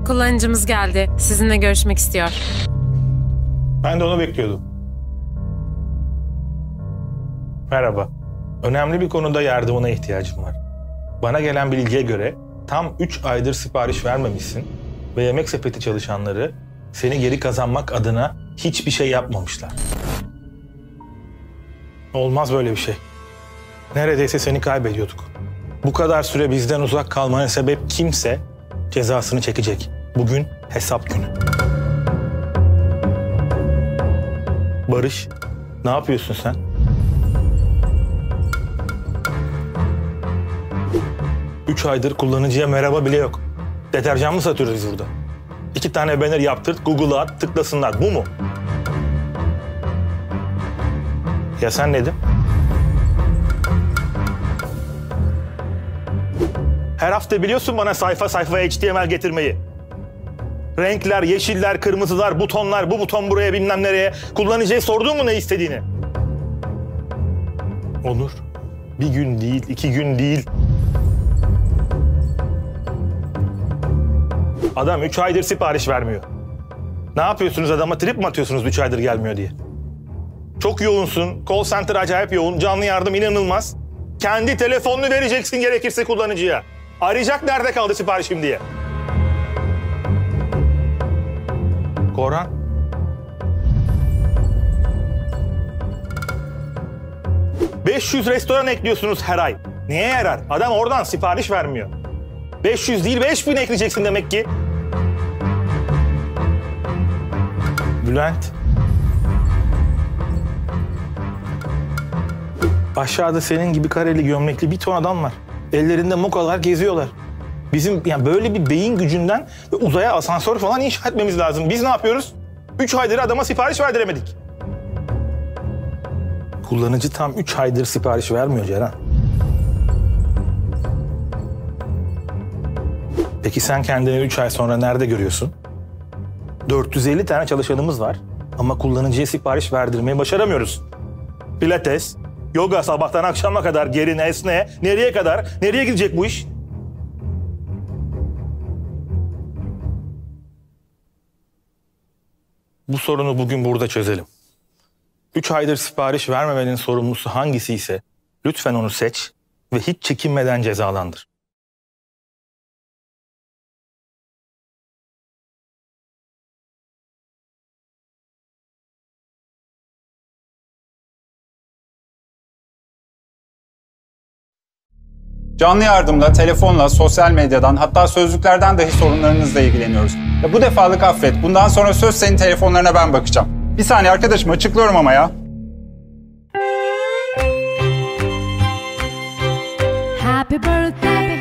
Kullanıcımız geldi. Sizinle görüşmek istiyor. Ben de onu bekliyordum. Merhaba. Önemli bir konuda yardımına ihtiyacım var. Bana gelen bilgiye göre tam 3 aydır sipariş vermemişsin ve Yemek Sepeti çalışanları seni geri kazanmak adına hiçbir şey yapmamışlar. Olmaz böyle bir şey. Neredeyse seni kaybediyorduk. Bu kadar süre bizden uzak kalmana sebep kimse cezasını çekecek. Bugün hesap günü. Barış, ne yapıyorsun sen? Üç aydır kullanıcıya merhaba bile yok. Deterjan mı satıyoruz biz burada? 2 tane banner yaptırt, Google'a at, tıklasınlar. Bu mu? Ya sen Nedim? Her hafta biliyorsun bana sayfa sayfa HTML getirmeyi. Renkler, yeşiller, kırmızılar, butonlar, bu buton buraya bilmem nereye. Kullanıcıya sordun mu ne istediğini? Onur, bir gün değil, 2 gün değil. Adam 3 aydır sipariş vermiyor. Ne yapıyorsunuz adama? Trip mi atıyorsunuz 3 aydır gelmiyor diye? Çok yoğunsun. Call center acayip yoğun. Canlı yardım inanılmaz. Kendi telefonunu vereceksin gerekirse kullanıcıya. Arayacak nerede kaldı siparişim diye. Koran. $500 restoran ekliyorsunuz her ay. Neye yarar? Adam oradan sipariş vermiyor. 500 değil 5000 ekleyeceksin demek ki. Bülent. Aşağıda senin gibi kareli gömlekli bir ton adam var. Ellerinde mokalar geziyorlar. Bizim yani böyle bir beyin gücünden uzaya asansör falan inşa etmemiz lazım. Biz ne yapıyoruz? 3 aydır adama sipariş verdiremedik. Kullanıcı tam 3 aydır sipariş vermiyor Ceren. Peki sen kendini 3 ay sonra nerede görüyorsun? 450 tane çalışanımız var ama kullanıcıya sipariş verdirmeyi başaramıyoruz. Pilates, yoga sabahtan akşama kadar gerine esne, nereye kadar? Nereye gidecek bu iş? Bu sorunu bugün burada çözelim. 3 aydır sipariş vermemenin sorumlusu hangisi ise lütfen onu seç ve hiç çekinmeden cezalandır. Canlı yardımla, telefonla, sosyal medyadan hatta sözlüklerden dahi sorunlarınızla ilgileniyoruz. Bu defalık affet. Bundan sonra söz senin telefonlarına ben bakacağım. Bir saniye arkadaşım açıklıyorum ama ya. Happy birthday.